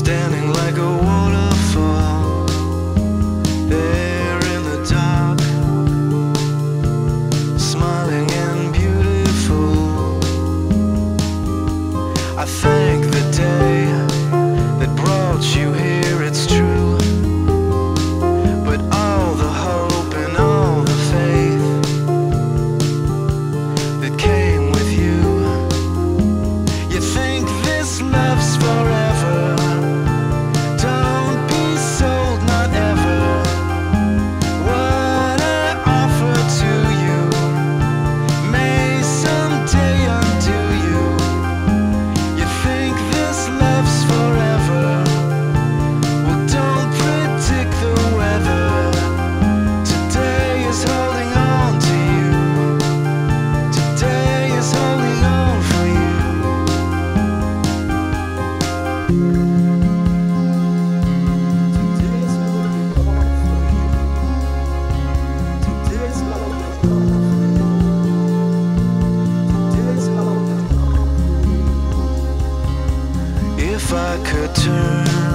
standing like a waterfall there in the dark, smiling and beautiful. I thank the day that brought you here, it's true, but all the hope and all the faith that came with you. You think this love's forever, don't be sold, not ever. What I offer to you may someday undo you. You think this love's forever, well, don't predict the weather. Today is holding on to you. Today is holding on for you. If I could turn